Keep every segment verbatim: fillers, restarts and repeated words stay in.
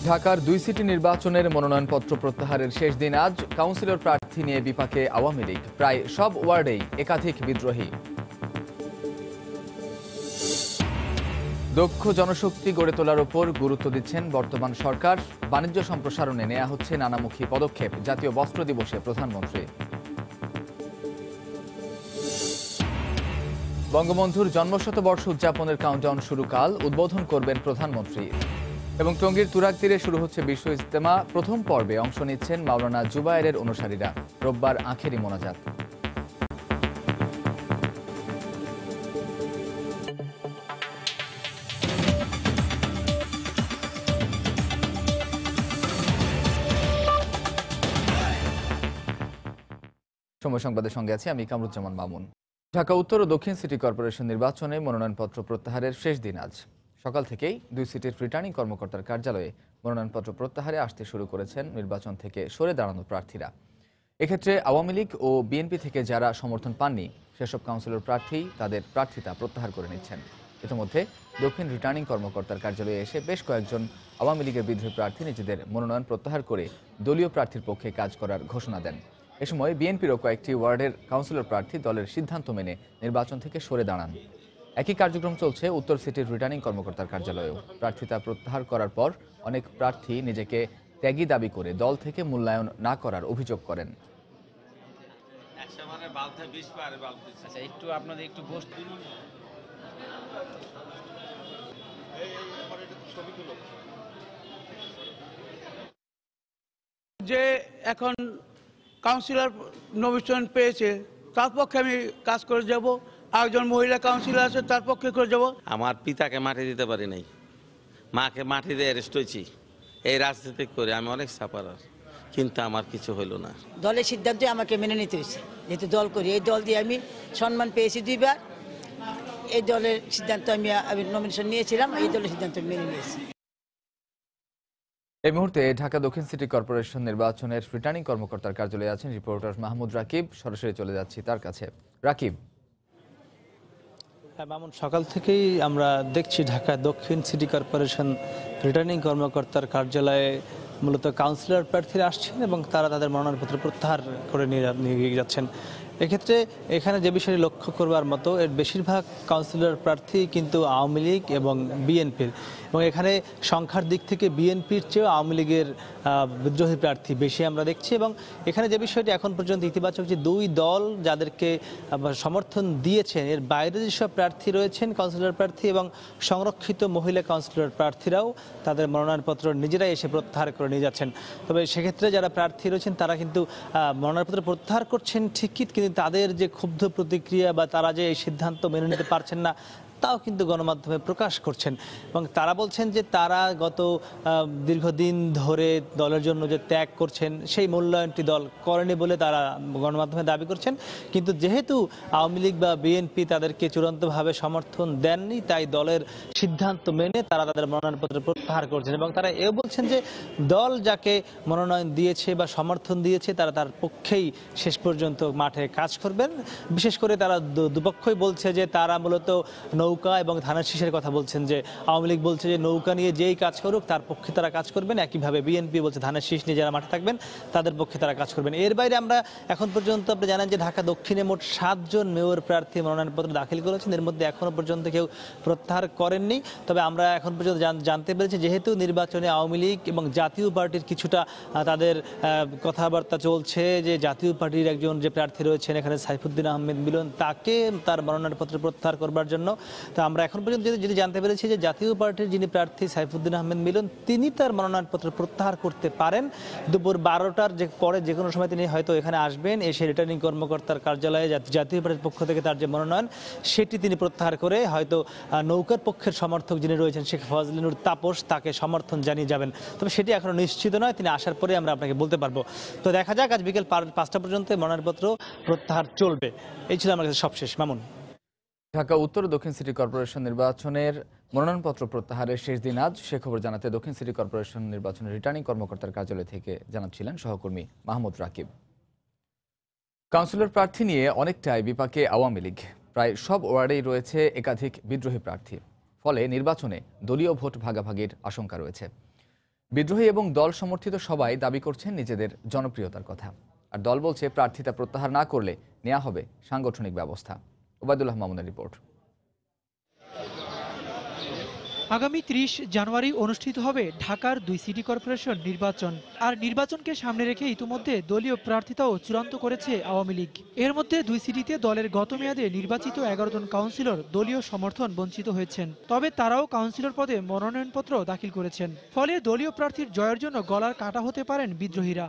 ঢাকার দুই সিটি নির্বাচনের মনোনয়নপত্র প্রত্যাহারের শেষ দিন আজ। কাউন্সিলর প্রার্থী নিয়ে বিপাকে আওয়ামী লীগ, প্রায় সব ওয়ার্ডেই একাধিক বিদ্রোহী। দক্ষ জনশক্তি গড়ে তোলার উপর গুরুত্ব দিচ্ছেন বর্তমান সরকার। বাণিজ্য সম্প্রসারণে নেওয়া হচ্ছে নানামুখী পদক্ষেপ, জাতীয় বস্ত্র দিবসে প্রধানমন্ত্রী। বঙ্গবন্ধুর জন্মশতবর্ষ উদযাপনের কাউন্টডাউন শুরু কাল, উদ্বোধন করবেন প্রধানমন্ত্রী। এবং টঙ্গীর তুরাগ তীরে শুরু হচ্ছে বিশ্ব ইজতেমা। প্রথম পর্বে অংশ নিচ্ছেন মাওলানা জুবায়েরের অনুসারীরা। রোববার আখেরি মোনাজাত। সময় সংবাদের সঙ্গে আছি আমি কামরুজ্জামান মামুন। ঢাকা উত্তর ও দক্ষিণ সিটি কর্পোরেশন নির্বাচনে মনোনয়নপত্র প্রত্যাহারের শেষ দিন আজ। সকাল থেকেই দুই সিটির রিটার্নিং কর্মকর্তার কার্যালয়ে মনোনয়নপত্র প্রত্যাহারে আসতে শুরু করেছেন নির্বাচন থেকে সরে দাঁড়ানো প্রার্থীরা। এক্ষেত্রে আওয়ামী লীগ ও বিএনপি থেকে যারা সমর্থন পাননি সেসব কাউন্সিলর প্রার্থী তাদের প্রার্থিতা প্রত্যাহার করে নিচ্ছেন। ইতিমধ্যে দক্ষিণ রিটার্নিং কর্মকর্তার কার্যালয়ে এসে বেশ কয়েকজন আওয়ামী লীগের বিদ্রোহী প্রার্থী নিজেদের মনোনয়ন প্রত্যাহার করে দলীয় প্রার্থীর পক্ষে কাজ করার ঘোষণা দেন। এ সময় বিএনপিরও কয়েকটি ওয়ার্ডের কাউন্সিলর প্রার্থী দলের সিদ্ধান্ত মেনে নির্বাচন থেকে সরে দাঁড়ান। একই কার্যক্রম চলছে উত্তর সিটির রিটার্নিং কর্মকর্তার কার্যালয়েও। প্রার্থিতা প্রত্যাহার করার পর অনেক প্রার্থী নিজেকে ত্যাগী দাবি করে দল থেকে মূল্যায়ন না করার অভিযোগ করেন। যে এখন কাউন্সিলর নমিনেশন পেয়েছে তার পক্ষে আমি কাজ করে যাব, একজন মহিলা কাউন্সিলর আছে তার পক্ষে করে যাব। আমার পিতাকে মাটি দিতে পারি নাই, মাকে মাটি দিয়ে অ্যারেস্ট হয়েছি। এই রাজনীতি করে আমি অনেক সাফারার, কিন্তু আমার কিছু হইল না। দলের সিদ্ধান্ত আমাকে মেনে নিতে হয়েছে, যেহেতু দল করি। এই দল দিয়ে আমি সম্মান পেয়েছি দুইবার। এই দলের সিদ্ধান্ত আমি আমি নমিনেশন নিয়েছিলাম, এই দলের সিদ্ধান্ত মেনে নিয়েছি। এই মুহূর্তে ঢাকা দক্ষিণ সিটি কর্পোরেশন নির্বাচনের রিটার্নিং কর্মকর্তার কার্যালয়ে আছেন রিপোর্টার মাহমুদ রাকিব। সরাসরি চলে যাচ্ছি তার কাছে। রাকিব। হ্যাঁ মামুন, সকাল থেকেই আমরা দেখছি ঢাকা দক্ষিণ সিটি কর্পোরেশন রিটার্নিং কর্মকর্তার কার্যালয়ে মূলত কাউন্সিলর প্রার্থীরা আসছেন এবং তারা তাদের মনোনয়নপত্র প্রত্যাহার করে নিয়ে যাচ্ছেন। এক্ষেত্রে এখানে যে বিষয়টি লক্ষ্য করবার মতো, এর বেশিরভাগ কাউন্সিলর প্রার্থী কিন্তু আওয়ামী লীগ এবং বিএনপির, এবং এখানে সংখ্যার দিক থেকে বিএনপির চেয়েও আওয়ামী লীগের বিদ্রোহী প্রার্থী বেশি আমরা দেখছি। এবং এখানে যে বিষয়টি এখন পর্যন্ত ইতিবাচক, যে দুই দল যাদেরকে সমর্থন দিয়েছেন এর বাইরে যেসব প্রার্থী রয়েছেন কাউন্সিলর প্রার্থী এবং সংরক্ষিত মহিলা কাউন্সিলর প্রার্থীরাও তাদের মনোনয়নপত্র নিজেরাই এসে প্রত্যাহার করে নিয়ে যাচ্ছেন। তবে সেক্ষেত্রে যারা প্রার্থী রয়েছেন তারা কিন্তু মনোনয়নপত্র প্রত্যাহার করছেন ঠিকই, কিন্তু তাদের যে ক্ষুব্ধ প্রতিক্রিয়া বা তারা যে এই সিদ্ধান্ত মেনে নিতে পারছেন না তাও কিন্তু গণমাধ্যমে প্রকাশ করছেন। এবং তারা বলছেন যে তারা গত দীর্ঘদিন ধরে দলের জন্য যে ত্যাগ করছেন সেই মূল্যায়নটি দল করেনি বলে তারা গণমাধ্যমে দাবি করছেন। কিন্তু যেহেতু আওয়ামী লীগ বা বিএনপি তাদেরকে চূড়ান্তভাবে সমর্থন দেননি, তাই দলের সিদ্ধান্ত মেনে তারা তাদের মনোনয়নপত্র প্রত্যাহার করছেন। এবং তারা এও বলছেন যে দল যাকে মনোনয়ন দিয়েছে বা সমর্থন দিয়েছে তারা তার পক্ষেই শেষ পর্যন্ত মাঠে কাজ করবেন। বিশেষ করে তারা দুপক্ষই বলছে যে তারা মূলত নৌকা এবং ধানের শীষের কথা বলছেন, যে আওয়ামী লীগ বলছে যে নৌকা নিয়ে যেই কাজ করুক তার পক্ষে তারা কাজ করবেন, একইভাবে বিএনপি বলছে ধানের শীষ নিয়ে যারা মাঠে থাকবেন তাদের পক্ষে তারা কাজ করবেন। এর বাইরে আমরা এখন পর্যন্ত আপনি জানেন যে ঢাকা দক্ষিণে মোট সাতজন মেয়র প্রার্থী মনোনয়নপত্র দাখিল করেছেন, এর মধ্যে এখনো পর্যন্ত কেউ প্রত্যাহার করেননি। তবে আমরা এখন পর্যন্ত জানতে পেরেছি যেহেতু নির্বাচনে আওয়ামী লীগ এবং জাতীয় পার্টির কিছুটা তাদের কথাবার্তা চলছে, যে জাতীয় পার্টির একজন যে প্রার্থী রয়েছেন এখানে সাইফুদ্দিন আহমেদ মিলন, তাকে তার মনোনয়নপত্র প্রত্যাহার করবার জন্য তো আমরা এখন পর্যন্ত যদি জানতে পেরেছি যে জাতীয় পার্টির যিনি প্রার্থী সাইফুদ্দিন আহমেদ মিলন তিনি তার মনোনয়নপত্র প্রত্যাহার করতে পারেন। দুপুর বারোটার যে পরে যে কোনো সময় তিনি হয়তো এখানে আসবেন, এসে রিটার্নিং কর্মকর্তার কার্যালয়ে জাতীয় পার্টির পক্ষ থেকে তার যে মনোনয়ন সেটি তিনি প্রত্যাহার করে হয়তো নৌকার পক্ষের সমর্থক যিনি রয়েছেন শেখ ফজলিনুর তাপস তাকে সমর্থন জানিয়ে যাবেন। তবে সেটি এখনো নিশ্চিত নয়, তিনি আসার পরে আমরা আপনাকে বলতে পারবো। তো দেখা যাক, আজ বিকেল পাঁচটা পর্যন্ত মনোনয়নপত্র প্রত্যাহার চলবে। এই ছিল আমার কাছে সবশেষ। মামুন। ঢাকা উত্তর দক্ষিণ সিটি কর্পোরেশন নির্বাচনের মনোনয়নপত্র প্রত্যাহারের শেষ দিন আজ। সে খবর জানাতে দক্ষিণ সিটি কর্পোরেশন নির্বাচনের রিটার্নিং কর্মকর্তার কার্যালয় থেকে জানাচ্ছিলেন সহকর্মী মাহমুদ রাকিব। কাউন্সিলর প্রার্থী নিয়ে অনেকটাই বিপাকে আওয়ামী লীগ। প্রায় সব ওয়ার্ডেই রয়েছে একাধিক বিদ্রোহী প্রার্থী, ফলে নির্বাচনে দলীয় ভোট ভাগাভাগির আশঙ্কা রয়েছে। বিদ্রোহী এবং দল সমর্থিত সবাই দাবি করছেন নিজেদের জনপ্রিয়তার কথা, আর দল বলছে প্রার্থিতা প্রত্যাহার না করলে নেওয়া হবে সাংগঠনিক ব্যবস্থা। ওবায়দুল্লাহ মামুনের রিপোর্ট। আগামী ত্রিশ জানুয়ারি অনুষ্ঠিত হবে ঢাকার দুই সিটি কর্পোরেশন নির্বাচন। আর নির্বাচনকে সামনে রেখে ইতিমধ্যে দলীয় প্রার্থিতাও চূড়ান্ত করেছে আওয়ামী লীগ। এর মধ্যে দুই সিটিতে দলের গত মেয়াদে নির্বাচিত এগারো জন কাউন্সিলর দলীয় সমর্থন বঞ্চিত হয়েছেন। তবে তারাও কাউন্সিলর পদে মনোনয়নপত্র দাখিল করেছেন। ফলে দলীয় প্রার্থীর জয়ের জন্য গলার কাটা হতে পারেন বিদ্রোহীরা।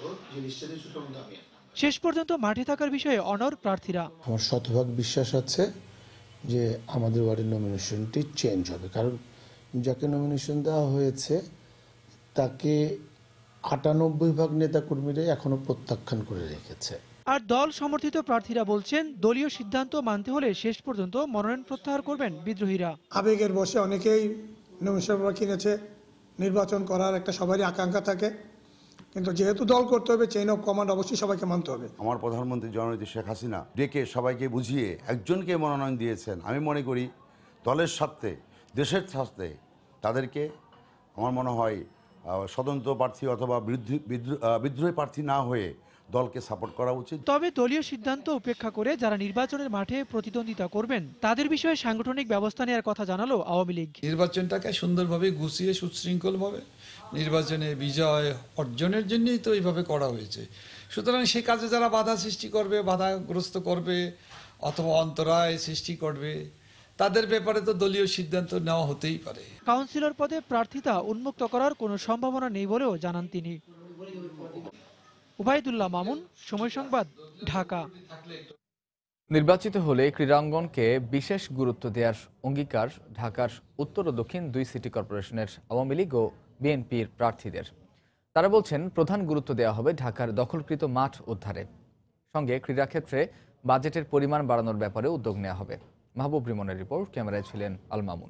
শেষ পর্যন্ত মাঠে থাকার বিষয়ে অনড় প্রার্থীরা। আমার শতভাগ বিশ্বাস আছে যে আমাদের ওয়ার্ডের নমিনেশনটি চেঞ্জ হবে, কারণ যাকে নমিনেশন দেওয়া হয়েছে তাকে আটানব্বই ভাগ নেতাকর্মীরাই এখনো প্রত্যাখ্যান করে রেখেছে। আর দল সমর্থিত প্রার্থীরা বলছেন দলীয় সিদ্ধান্ত মানতে হলে শেষ পর্যন্ত মনোনয়ন প্রত্যাহার করবেন বিদ্রোহীরা। আবেগের বশে অনেকেই নমিনেশন কিনেছে, নির্বাচন করার একটা সবারই আকাঙ্ক্ষা থাকে, কিন্তু যেহেতু দল করতে হবে চেইন অফ কমান্ড অবশ্যই সবাইকে মানতে হবে। আমার প্রধানমন্ত্রী জননেত্রী শেখ হাসিনা ডেকে সবাইকে বুঝিয়ে একজনকে মনোনয়ন দিয়েছেন। আমি মনে করি দলের স্বার্থে, দেশের স্বার্থে তাদেরকে আমার মনে হয় স্বতন্ত্র প্রার্থী অথবা বিদ্রোহী প্রার্থী না হয়ে দলকে সাপোর্ট করা উচিত। তবে দলীয় সিদ্ধান্ত উপেক্ষা করে যারা নির্বাচনের মাঠে প্রতিদ্বন্দ্বিতা করবেন তাদের বিষয়ে সাংগঠনিক ব্যবস্থা নেওয়ার কথা জানালো আওয়ামী লীগ। নির্বাচনটাকে সুন্দরভাবে গুছিয়ে সুশৃঙ্খলভাবে নির্বাচনে বিজয় অর্জনের জন্যই তো এইভাবে করা হয়েছে। সুতরাং সে কাজে যারা বাধা সৃষ্টি করবে, বাধাগ্রস্ত করবে অথবা অন্তরায় সৃষ্টি করবে, তাদের ব্যাপারে তো দলীয় সিদ্ধান্ত নেওয়া হতেই পারে। কাউন্সিলর পদে প্রার্থিতা উন্মুক্ত করার কোনো সম্ভাবনা নেই বলেও জানান তিনি। ওবায়দুল্লাহ মামুন, সময় সংবাদ, ঢাকা। নির্বাচিত হলে ক্রীড়াঙ্গনকে বিশেষ গুরুত্ব দেওয়ার অঙ্গীকার ঢাকার উত্তর ও দক্ষিণ দুই সিটি কর্পোরেশনের আওয়ামী লীগ ও বিএনপির প্রার্থীদের। তারা বলছেন প্রধান গুরুত্ব দেওয়া হবে ঢাকার দখলকৃত মাঠ উদ্ধারে, সঙ্গে ক্রীড়াক্ষেত্রে বাজেটের পরিমাণ বাড়ানোর ব্যাপারে উদ্যোগ নেওয়া হবে। মাহবুব রিমনের রিপোর্ট, ক্যামেরায় ছিলেন আল মামুন।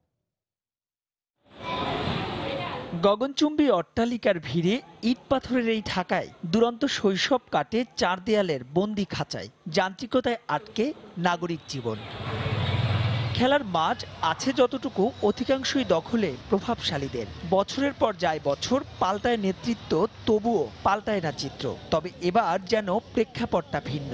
গগনচুম্বী অট্টালিকার ভিড়ে ইট পাথরের এই ঢাকায় দুরন্ত শৈশব কাটে চার দেয়ালের বন্দি খাঁচায়, যান্ত্রিকতায় আটকে নাগরিক জীবন। খেলার মাঠ আছে যতটুকু অধিকাংশই দখলে প্রভাবশালীদের। বছরের পর যায় বছর, পাল্টায় নেতৃত্ব, তবুও পাল্টায় না চিত্র। তবে এবার যেন প্রেক্ষাপটটা ভিন্ন।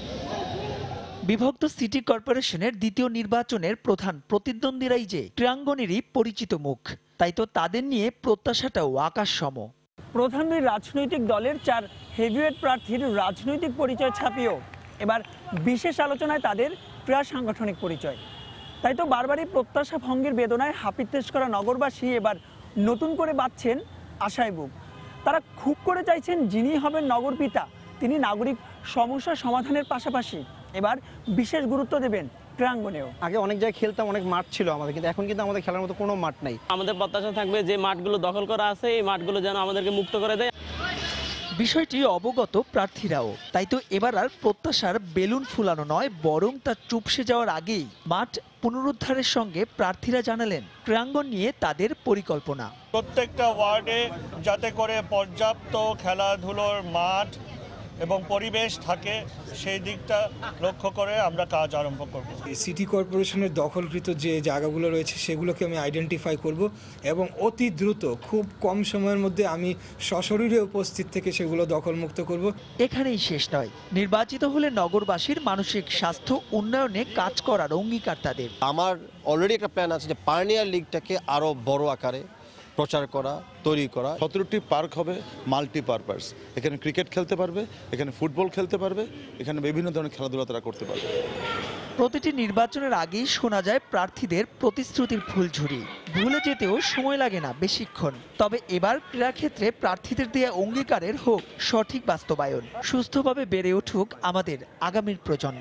বিভক্ত সিটি কর্পোরেশনের দ্বিতীয় নির্বাচনের প্রধান প্রতিদ্বন্দ্বীরাই যে ক্রীড়াঙ্গনেরই পরিচিত মুখ, তাই তো তাদের নিয়ে প্রত্যাশাটাও আকাশসম। প্রধান দুই রাজনৈতিক দলের চার হেভিওয়েট প্রার্থীর রাজনৈতিক পরিচয় ছাপিয়েও এবার বিশেষ আলোচনায় তাদের ক্রীড়া সাংগঠনিক পরিচয়। তাই তো বারবারই প্রত্যাশা ভঙ্গের বেদনায় হাপিত্তেশ করা নগরবাসী এবার নতুন করে বাঁধছেন আশায় বুক। তারা খুব করে চাইছেন যিনি হবেন নগরপিতা তিনি নাগরিক সমস্যা সমাধানের পাশাপাশি এবার বিশেষ গুরুত্ব দেবেন ক্রীড়াঙ্গনেও। আগে অনেক জায়গায় খেলতাম, অনেক মাঠ ছিল আমাদের, কিন্তু এখন কিন্তু আমাদের খেলার মতো কোনো মাঠ নাই। আমাদের প্রত্যাশা থাকবে যে মাঠগুলো দখল করা আছে এই মাঠগুলো যেন আমাদেরকে মুক্ত করে দেয়। বিষয়টি অবগত প্রার্থীরাও, তাই তো এবার আর প্রত্যাশার বেলুন ফুলানো নয়, বরং তা চুপসে যাওয়ার আগেই মাঠ পুনরুদ্ধারের সঙ্গে প্রার্থীরা জানালেন ক্রীড়াঙ্গন নিয়ে তাদের পরিকল্পনা। প্রত্যেকটা ওয়ার্ডে যাতে করে পর্যাপ্ত খেলাধুলোর মাঠ এবং পরিবেশ থাকে সেই দিকটা লক্ষ্য করে আমরা কাজ আরম্ভ করব। সিটি কর্পোরেশনের দখলকৃত যে জায়গাগুলো রয়েছে সেগুলোকে আমি আইডেন্টিফাই করব এবং অতি দ্রুত খুব কম সময়ের মধ্যে আমি সশরীরে উপস্থিত থেকে সেগুলো দখলমুক্ত করব। এখানেই শেষ নয়, নির্বাচিত হলে নগরবাসীর মানসিক স্বাস্থ্য উন্নয়নে কাজ করার অঙ্গীকার তাদের। আমার অলরেডি একটা প্ল্যান আছে যে পার্নিয়ার লিগটাকে আরো বড় আকারে প্রচার করা, তৈরি করা। সতেরোটি পার্ক হবে মাল্টিপারপাস, এখানে ক্রিকেট খেলতে পারবে, এখানে ফুটবল খেলতে পারবে, এখানে বিভিন্ন ধরনের খেলাধুলা তারা করতে পারবে। প্রতিটি নির্বাচনের আগেই শোনা যায় প্রার্থীদের প্রতিশ্রুতির ফুলঝুরি, ভুলে যেতেও সময় লাগে না বেশিক্ষণ। তবে এবার ক্রীড়াক্ষেত্রে প্রার্থীদের দেয়া অঙ্গীকারের হোক সঠিক বাস্তবায়ন, সুস্থভাবে বেড়ে উঠুক আমাদের আগামীর প্রজন্ম।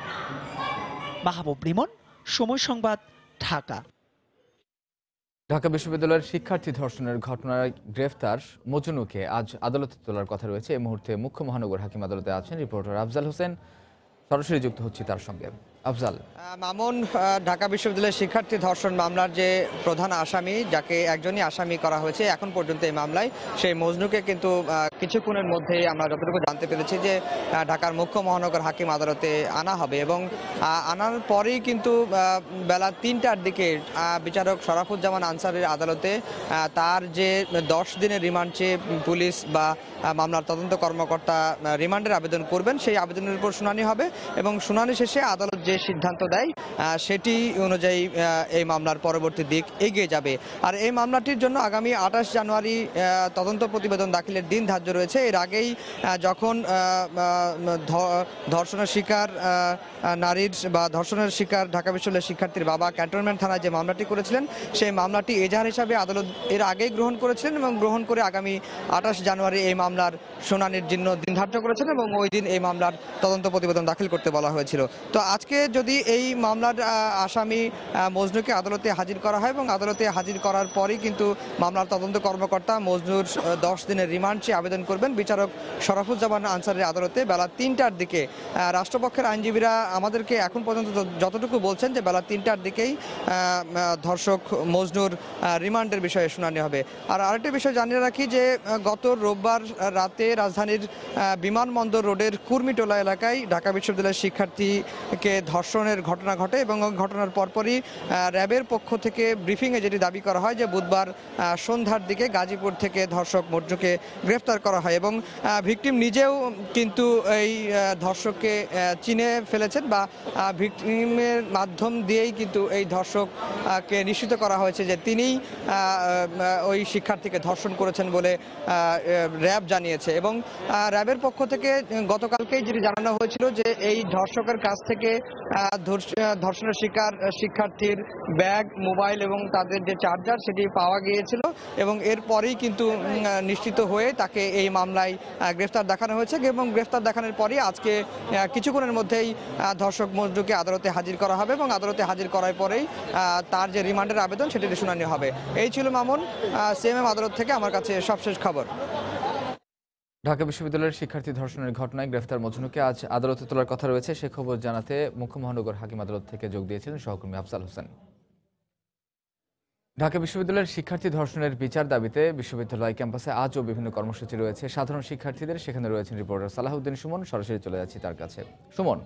মাহবুব রিমন, সময় সংবাদ, ঢাকা। ঢাকা বিশ্ববিদ্যালয়ের শিক্ষার্থী ধর্ষণের ঘটনায় গ্রেফতার মজনুকে আজ আদালতে তোলার কথা রয়েছে। এই মুহূর্তে মুখ্য মহানগর হাকিম আদালতে আছেন রিপোর্টার আফজাল হোসেন, সরাসরি যুক্ত হচ্ছি তার সঙ্গে। আফজাল। মামুন ঢাকা বিশ্ববিদ্যালয়ের শিক্ষার্থী ধর্ষণ মামলার যে প্রধান আসামি, যাকে একজনই আসামি করা হয়েছে এখন পর্যন্ত এই মামলায়, সেই মজনুকে কিন্তু কিছুক্ষণের মধ্যেই আমরা যতটুকু জানতে পেরেছি যে ঢাকার মুখ্য মহানগর হাকিম আদালতে আনা হবে এবং আনার পরেই কিন্তু বেলা তিনটার দিকে বিচারক শরাফুজ্জামান আনসারের আদালতে তার যে দশ দিনের রিমান্ড চেয়ে পুলিশ বা মামলার তদন্ত কর্মকর্তা রিমান্ডের আবেদন করবেন, সেই আবেদনের উপর শুনানি হবে এবং শুনানি শেষে আদালত যে সিদ্ধান্ত দেয় সেটি অনুযায়ী এই মামলার পরবর্তী দিক এগিয়ে যাবে। আর এই মামলাটির জন্য আগামী আঠাশ জানুয়ারি তদন্ত প্রতিবেদন দাখিলের দিন ধার্য রয়েছে। এর আগেই যখন ধর্ষণের শিকার নারীর বা ধর্ষণের শিকার ঢাকা বিশ্ববিদ্যালয়ের শিক্ষার্থীর বাবা ক্যান্টনমেন্ট থানায় যে মামলাটি করেছিলেন, সেই মামলাটি এজাহার হিসাবে আদালত এর আগেই গ্রহণ করেছিলেন এবং গ্রহণ করে আগামী আঠাশ জানুয়ারি এই মামলার শুনানির জন্য দিন ধার্য করেছেন এবং ওই দিন এই মামলার তদন্ত প্রতিবেদন দাখিল করতে বলা হয়েছিল। তো আজকে যদি এই মামলার আসামি মজনুকে আদালতে হাজির করা হয় এবং আদালতে হাজির করার পরই কিন্তু মামলার তদন্ত কর্মকর্তা মজনুর দশ দিনের রিমান্ড চেয়ে আবেদন করবেন বিচারক শরাফুজ্জামান আনসারের আদালতে বেলা তিনটার দিকে। রাষ্ট্রপক্ষের আইনজীবীরা আমাদেরকে এখন পর্যন্ত যতটুকু বলছেন যে বেলা তিনটার দিকেই ধর্ষক মজনুর রিমান্ডের বিষয়ে শুনানি হবে। আর আরেকটি বিষয় জানিয়ে রাখি যে গত রোববার রাতে রাজধানীর বিমানবন্দর রোডের কুর্মিটোলা এলাকায় ঢাকা বিশ্ববিদ্যালয়ের শিক্ষার্থীকে ধর্ষণের ঘটনা ঘটে এবং ঘটনার পরপরই র্যাবের পক্ষ থেকে ব্রিফিংয়ে যেটি দাবি করা হয় যে বুধবার সন্ধ্যার দিকে গাজীপুর থেকে ধর্ষক মজনুকে গ্রেফতার করা হয় এবং ভিকটিম নিজেও কিন্তু এই ধর্ষককে চিনে ফেলেছেন বা ভিকটিমের মাধ্যম দিয়েই কিন্তু এই ধর্ষককে নিশ্চিত করা হয়েছে যে তিনিই ওই শিক্ষার্থীকে ধর্ষণ করেছেন বলে র্যাব জানিয়েছে এবং র্যাবের পক্ষ থেকে গতকালকেই যেটি জানানো হয়েছিল যে এই ধর্ষকের কাছ থেকে ধর্ষণের শিকার শিক্ষার্থীর ব্যাগ, মোবাইল এবং তাদের যে চার্জার সেটি পাওয়া গিয়েছিল এবং এরপরেই কিন্তু নিশ্চিত হয়ে তাকে এই মামলায় গ্রেফতার দেখানো হয়েছে এবং গ্রেফতার দেখানোর পরই আজকে কিছুক্ষণের মধ্যেই ধর্ষক মজনুকে আদালতে হাজির করা হবে এবং আদালতে হাজির করার পরেই তার যে রিমান্ডের আবেদন সেটির শুনানি হবে। এই ছিল মামুন সিএমএম আদালত থেকে আমার কাছে সবশেষ খবর। ঢাকা বিশ্ববিদ্যালয়ের শিক্ষার্থী ধর্ষণের ঘটনায় গ্রেফতার মজনুকে আজ আদালতে তোলার কথা রয়েছে, সে খবর জানাতে মুখ্য মহানগর হাকিম আদালত থেকে যোগ দিয়েছিলেন সহকর্মী আফজাল হোসেন। ঢাকা বিশ্ববিদ্যালয়ের শিক্ষার্থী ধর্ষণের বিচার দাবিতে বিশ্ববিদ্যালয় ক্যাম্পাসে আজও বিভিন্ন কর্মসূচি রয়েছে সাধারণ শিক্ষার্থীদের। সেখানে রয়েছেন রিপোর্টার সালাহউদ্দিন সুমন। সরাসরি চলে যাচ্ছি তার কাছে। সুমন,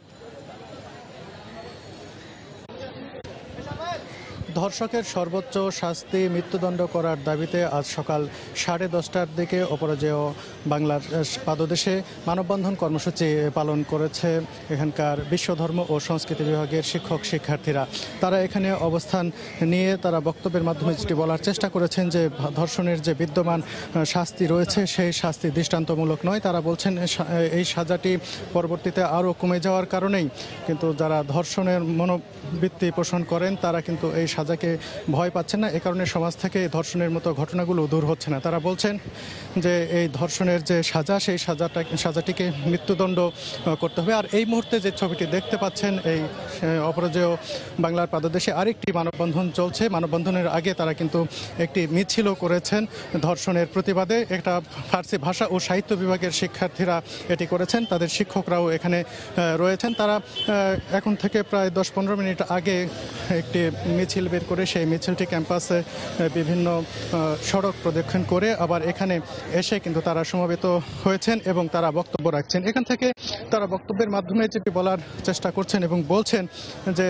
ধর্ষকের সর্বোচ্চ শাস্তি মৃত্যুদণ্ড করার দাবিতে আজ সকাল সাড়ে দশটার দিকে অপরাজেয় বাংলার পাদদেশে মানববন্ধন কর্মসূচি পালন করেছে এখানকার বিশ্ব ধর্ম ও সংস্কৃতি বিভাগের শিক্ষক শিক্ষার্থীরা। তারা এখানে অবস্থান নিয়ে তারা বক্তব্যের মাধ্যমে যেটি বলার চেষ্টা করেছেন যে ধর্ষণের যে বিদ্যমান শাস্তি রয়েছে সেই শাস্তি দৃষ্টান্তমূলক নয়। তারা বলছেন এই সাজাটি পরবর্তীতে আরও কমে যাওয়ার কারণেই কিন্তু যারা ধর্ষণের মনোবৃত্তি পোষণ করেন তারা কিন্তু এই সাজাকে ভয় পাচ্ছেন না, এ কারণে সমাজ থেকে ধর্ষণের মতো ঘটনাগুলো দূর হচ্ছে না। তারা বলছেন যে এই ধর্ষণের যে সাজা সেই সাজাটা সাজাটিকে মৃত্যুদণ্ড করতে হবে। আর এই মুহূর্তে যে ছবিটি দেখতে পাচ্ছেন এই অপরাজেয় বাংলার পাদদেশে আরেকটি মানববন্ধন চলছে। মানববন্ধনের আগে তারা কিন্তু একটি মিছিলও করেছেন ধর্ষণের প্রতিবাদে। একটা ফার্সি ভাষা ও সাহিত্য বিভাগের শিক্ষার্থীরা এটি করেছেন, তাদের শিক্ষকরাও এখানে রয়েছেন। তারা এখন থেকে প্রায় দশ পনেরো মিনিট আগে একটি মিছিল বের করে সেই মিছিলটি ক্যাম্পাসে বিভিন্ন সড়ক প্রদক্ষিণ করে আবার এখানে এসে কিন্তু তারা সমবেত হয়েছেন এবং তারা বক্তব্য রাখছেন। এখান থেকে তারা বক্তব্যের মাধ্যমে যেটি বলার চেষ্টা করছেন এবং বলছেন যে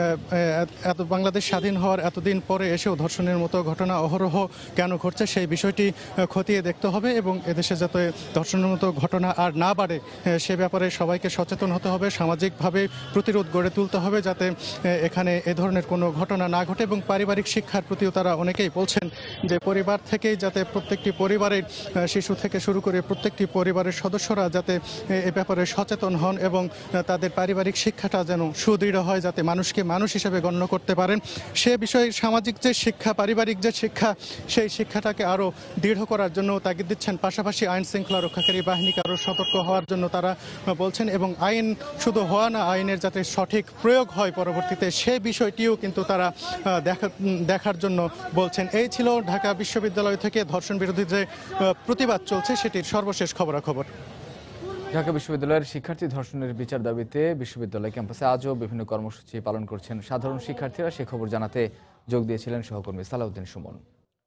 এত বাংলাদেশ স্বাধীন হওয়ার এতদিন পরে এসেও ধর্ষণের মতো ঘটনা অহরহ কেন ঘটছে সেই বিষয়টি খতিয়ে দেখতে হবে এবং এদেশে যাতে ধর্ষণের মতো ঘটনা আর না বাড়ে সে ব্যাপারে সবাইকে সচেতন হতে হবে, সামাজিকভাবে প্রতিরোধ গড়ে তুলতে হবে যাতে এখানে এ ধরনের কোনো ঘটনা না ঘটে। এবং পারিবারিক শিক্ষার প্রতিও তারা অনেকেই বলছেন যে পরিবার থেকেই যাতে প্রত্যেকটি পরিবারের শিশু থেকে শুরু করে প্রত্যেকটি পরিবারের সদস্যরা যাতে এ ব্যাপারে সচেতন হন এবং তাদের পারিবারিক শিক্ষাটা যেন সুদৃঢ় হয়, যাতে মানুষকে মানুষ হিসেবে গণ্য করতে পারেন। সে বিষয়ে সামাজিক যে শিক্ষা, পারিবারিক যে শিক্ষা, সেই শিক্ষাটাকে আরও দৃঢ় করার জন্য তাগিদ দিচ্ছেন। পাশাপাশি আইন শৃঙ্খলা রক্ষাকারী বাহিনীকে আরও সতর্ক হওয়ার জন্য তারা বলছেন এবং আইন শুধু হওয়া না, আইনের যাতে সঠিক প্রয়োগ হয় পরবর্তীতে সে বিষয়টিও কিন্তু তারা দেখা দেখার জন্য বলছেন। এই ছিল ঢাকা বিশ্ববিদ্যালয় থেকে ধর্ষণ বিরোধী যে প্রতিবাদ চলছে সেটির সর্বশেষ খবরাখবর। ঢাকা বিশ্ববিদ্যালয়ের শিক্ষার্থী ধর্ষণের বিচার দাবিতে বিশ্ববিদ্যালয় ক্যাম্পাসে আজও বিভিন্ন কর্মসূচি পালন করছেন সাধারণ শিক্ষার্থীরা। সে খবর জানাতে যোগ দিয়েছিলেন সহকর্মী সালাউদ্দিন সুমন।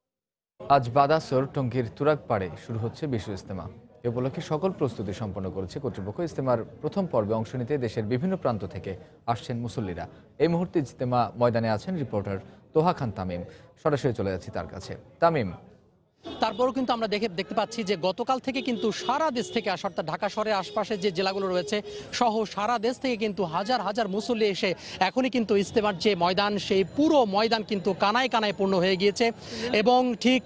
আজ বাদাসর টঙ্গীর তুরাগপাড়ে শুরু হচ্ছে বিশ্ব ইজতেমা। এ উপলক্ষে সকল প্রস্তুতি সম্পন্ন করেছে কর্তৃপক্ষ। ইজতেমার প্রথম পর্বে অংশ নিতে দেশের বিভিন্ন প্রান্ত থেকে আসছেন মুসল্লিরা। এই মুহূর্তে ইজতেমা ময়দানে আছেন রিপোর্টার তোহা খান তামিম। সরাসরি চলে যাচ্ছি তার কাছে। তামিম, তারপরও কিন্তু আমরা দেখে দেখতে পাচ্ছি যে গতকাল থেকে কিন্তু সারা দেশ থেকে আসা, অর্থাৎ ঢাকা শহরের আশপাশে যে জেলাগুলো রয়েছে সহ সারা দেশ থেকে কিন্তু হাজার হাজার মুসল্লি এসে এখনই কিন্তু ইজতেমার যে ময়দান, সেই পুরো ময়দান কিন্তু কানায় কানায় পূর্ণ হয়ে গিয়েছে। এবং ঠিক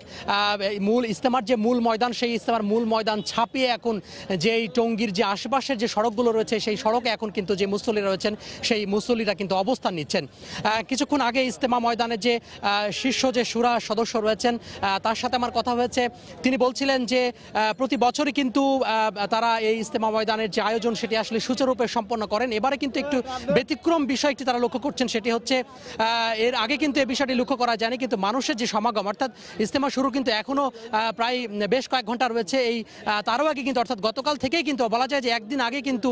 মূল ইজতেমার যে মূল ময়দান, সেই ইজতেমার মূল ময়দান ছাপিয়ে এখন যেই টঙ্গীর যে আশপাশের যে সড়কগুলো রয়েছে, সেই সড়কে এখন কিন্তু যে মুসল্লিরা রয়েছেন সেই মুসল্লিরা কিন্তু অবস্থান নিচ্ছেন। কিছুক্ষণ আগে ইজতেমা ময়দানে যে শীর্ষ যে শুরা সদস্য রয়েছেন তার সাথে আমার কথা হয়েছে। তিনি বলছিলেন যে প্রতি বছরই কিন্তু তারা এই ইজতেমা ময়দানের যে আয়োজন সেটি আসলে সুচারুরূপে সম্পন্ন করেন। এবারে কিন্তু একটু ব্যতিক্রম বিষয়টি তারা লক্ষ্য করছেন, সেটি হচ্ছে এর আগে কিন্তু এই বিষয়টি লক্ষ্য করা যায়নি, কিন্তু মানুষের যে সমাগম, অর্থাৎ ইজতেমা শুরু কিন্তু এখনো প্রায় বেশ কয়েক ঘন্টা রয়েছে। এই তারও আগে কিন্তু অর্থাৎ গতকাল থেকেই কিন্তু বলা যায় যে একদিন আগে কিন্তু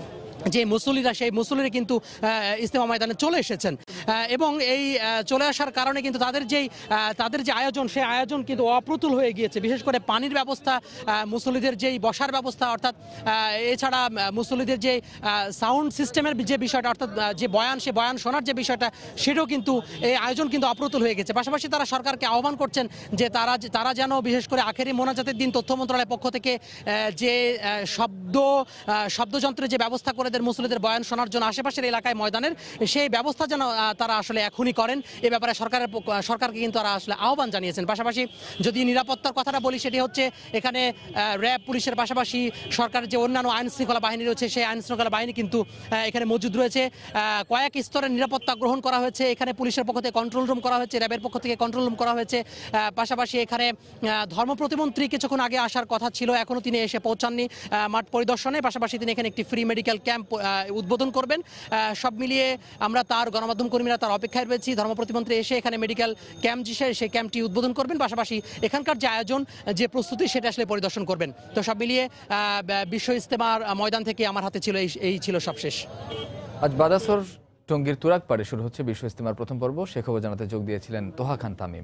যে মুসল্লিরা সেই মুসল্লিরা কিন্তু ইজতেমা ময়দানে চলে এসেছেন এবং এই চলে আসার কারণে কিন্তু তাদের যেই তাদের যে আয়োজন, সেই আয়োজন কিন্তু অপ্রতুল হয়ে গিয়েছে। বিশেষ করে পানির ব্যবস্থা, মুসল্লিদের যেই বসার ব্যবস্থা, অর্থাৎ এছাড়া মুসল্লিদের যে সাউন্ড সিস্টেমের যে বিষয়টা, অর্থাৎ যে বয়ান, সে বয়ান শোনার যে বিষয়টা, সেটাও কিন্তু এই আয়োজন কিন্তু অপ্রতুল হয়ে গেছে। পাশাপাশি তারা সরকারকে আহ্বান করছেন যে তারা তারা যেন বিশেষ করে আখেরি মোনাজাতের দিন তথ্য মন্ত্রণালয়ের পক্ষ থেকে যে শব্দ শব্দযন্ত্রের যে ব্যবস্থা করে মুসল্লিদের বয়ান শোনার জন্য আশেপাশের এলাকায় ময়দানের, সেই ব্যবস্থা যেন তারা আসলে এখনই করেন। এ ব্যাপারে সরকারের সরকারকে কিন্তু তারা আসলে আহ্বান জানিয়েছেন। পাশাপাশি যদি নিরাপত্তার কথাটা বলি, সেটি হচ্ছে এখানে র্যাব, পুলিশের পাশাপাশি সরকারের যে অন্যান্য আইন শৃঙ্খলা বাহিনী রয়েছে, সেই আইন শৃঙ্খলা বাহিনী কিন্তু এখানে মজুদ রয়েছে। কয়েক স্তরের নিরাপত্তা গ্রহণ করা হয়েছে। এখানে পুলিশের পক্ষ থেকে কন্ট্রোল রুম করা হয়েছে, র্যাবের পক্ষ থেকে কন্ট্রোল রুম করা হয়েছে। পাশাপাশি এখানে ধর্ম প্রতিমন্ত্রী কিছুক্ষণ আগে আসার কথা ছিল, এখনও তিনি এসে পৌঁছাননি মাঠ পরিদর্শনে। পাশাপাশি তিনি এখানে একটি ফ্রি মেডিকেল ক্যাম্প উদ্বোধন করবেন। সব মিলিয়ে আমরা তার গণমাধ্যম কর্মীরা তার অপেক্ষায় রয়েছি। ধর্ম প্রতিমন্ত্রী এসে এখানে মেডিকেল ক্যাম্প যে সেই ক্যাম্পটি উদ্বোধন করবেন, পাশাপাশি এখানকার যে আয়োজন, যে প্রস্তুতি, সেটা আসলে পরিদর্শন করবেন। তো সব মিলিয়ে বিশ্ব ইজতেমার ময়দান থেকে আমার হাতে ছিল এই ছিল সবশেষ। আজ বাদাসর টঙ্গীর তুরাগপাড়ে শুরু হচ্ছে বিশ্ব ইজতেমার প্রথম পর্ব। সে খবর জানাতে যোগ দিয়েছিলেন তোহা খান তামিম।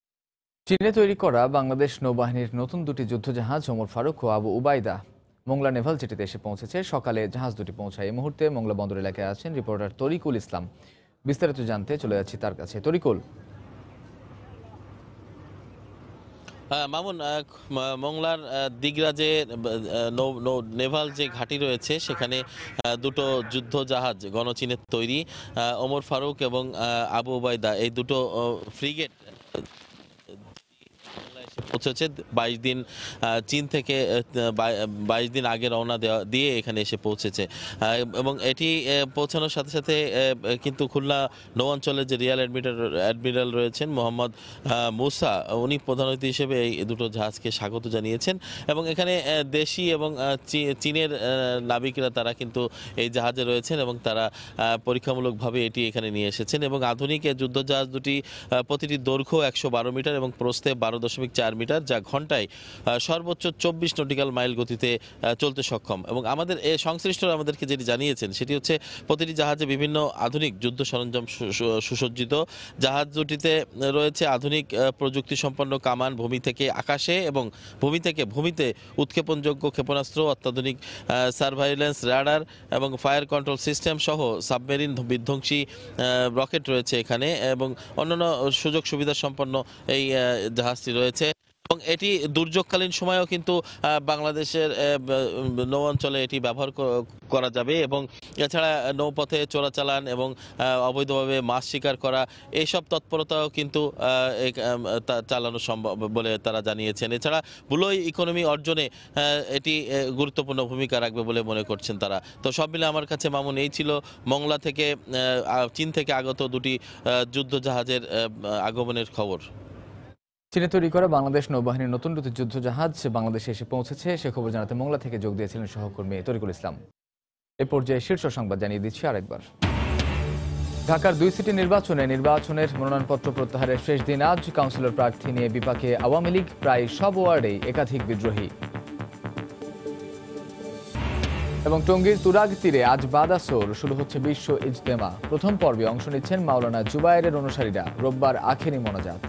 চীনে তৈরি করা বাংলাদেশ নৌবাহিনীর নতুন দুটি যুদ্ধজাহাজ ওমর ফারুক ও আবু উবাইদা মোংলা নেভাল জেটিতে এসে পৌঁছেছে। সকালে জাহাজ দুটি পৌঁছায়। এই মুহূর্তে মোংলা বন্দর এলাকায় আছেন রিপোর্টার তরিকুল ইসলাম। বিস্তারিত জানতে চলে যাচ্ছি তার কাছে। তরিকুল, মামুন, মংলার দিগরাজে নেভাল যে ঘাঁটি রয়েছে, সেখানে দুটো যুদ্ধ জাহাজ গণচীনের তৈরি ওমর ফারুক এবং আবু উবাইদা, এই দুটো ফ্রিগেট পৌঁছেছে। বাইশ দিন চীন থেকে বাইশ দিন আগে রওনা দেওয়া দিয়ে এখানে এসে পৌঁছেছে এবং এটি পৌঁছানোর সাথে সাথে কিন্তু খুলনা নৌ অঞ্চলের যে রিয়াল অ্যাডমিরাল অ্যাডমিরাল রয়েছেন মোহাম্মদ মুসা, উনি প্রধান অতিথি হিসেবে এই দুটো জাহাজকে স্বাগত জানিয়েছেন এবং এখানে দেশি এবং চীনের নাবিকরা তারা কিন্তু এই জাহাজে রয়েছেন এবং তারা পরীক্ষামূলকভাবে এটি এখানে নিয়ে এসেছেন এবং আধুনিক যুদ্ধ জাহাজ দুটি প্রতিটি দৈর্ঘ্য একশো বারো মিটার এবং প্রস্থে বারো দশমিক চার মিটার, যা ঘন্টায় সর্বোচ্চ চব্বিশ নটিক্যাল মাইল গতিতে চলতে সক্ষম। এবং আমাদের এই সংশ্লিষ্টরা আমাদেরকে যেটি জানিয়েছেন সেটি হচ্ছে প্রতিটি জাহাজে বিভিন্ন আধুনিক যুদ্ধ সরঞ্জাম সুসজ্জিত। জাহাজ দুটিতে রয়েছে আধুনিক প্রযুক্তি সম্পন্ন কামান, ভূমি থেকে আকাশে এবং ভূমি থেকে ভূমিতে উৎক্ষেপণযোগ্য ক্ষেপণাস্ত্র, অত্যাধুনিক সার্ভাইলেন্স রাডার এবং ফায়ার কন্ট্রোল সিস্টেম সহ সাবমেরিন বিধ্বংসী রকেট রয়েছে এখানে এবং অন্যান্য সুযোগ সুবিধা সম্পন্ন এই জাহাজটি রয়েছে। এবং এটি দুর্যোগকালীন সময়েও কিন্তু বাংলাদেশের নৌ অঞ্চলে এটি ব্যবহার করা যাবে এবং এছাড়া নৌপথে চোরাচালান এবং অবৈধভাবে মাছ শিকার করা, এইসব তৎপরতাও কিন্তু চালানো সম্ভব বলে তারা জানিয়েছেন। এছাড়া ব্লু ইকোনমি অর্জনে এটি গুরুত্বপূর্ণ ভূমিকা রাখবে বলে মনে করছেন তারা। তো সব মিলে আমার কাছে মামুন এই ছিল মংলা থেকে চীন থেকে আগত দুটি যুদ্ধ জাহাজের আগমনের খবর। চীনে তৈরি করা বাংলাদেশ নৌবাহিনীর নতুন দুটি যুদ্ধ জাহাজ বাংলাদেশে এসে পৌঁছেছে। সে খবর জানাতে মোংলা থেকে যোগ দিয়েছিলেন সহকর্মী তরিকুল ইসলাম। এ পর্যায়ে শীর্ষ সংবাদ জানিয়ে দিচ্ছি আরেকবার। ঢাকার দুই সিটি নির্বাচনে নির্বাচনের মনোনয়নপত্র প্রত্যাহারের শেষ দিন আজ। কাউন্সিলর প্রার্থী নিয়ে বিপাকে আওয়ামী লীগ, প্রায় সব ওয়ার্ডেই একাধিক বিদ্রোহী। এবং টঙ্গীর তুরাগ তীরে আজ বাদাসোর শুরু হচ্ছে বিশ্ব ইজতেমা। প্রথম পর্বে অংশ নিচ্ছেন মাওলানা জুবায়েরের অনুসারীরা। রোববার আখেরি মোনাজাত।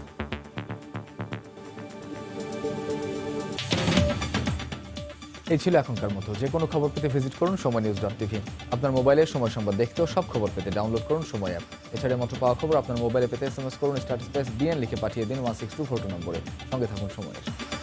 এই ছিল এখনকার মতো। যে কোনো খবর পেতে ভিজিট করুন সময় নিউজ ডট টিভি। আপনার মোবাইলে সময় সংবাদ দেখতেও সব খবর পেতে ডাউনলোড করুন সময় অ্যাপ। এছাড়া মাত্র পাওয়া খবর আপনার মোবাইলে পেতে এস এম এস করুন স্ট্যাটাস প্রেস বিএন লিখে পাঠিয়ে দিন one six two four two নম্বরে। সঙ্গে থাকুন সময়।